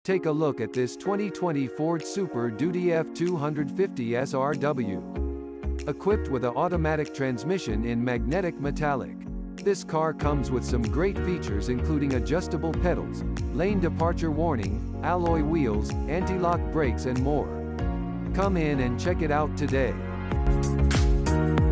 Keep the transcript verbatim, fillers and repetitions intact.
Take a look at this twenty twenty Ford Super Duty F two fifty S R W. Equipped with an automatic transmission in magnetic metallic. This car comes with some great features including adjustable pedals, lane departure warning, alloy wheels, anti-lock brakes and more. Come in and check it out today.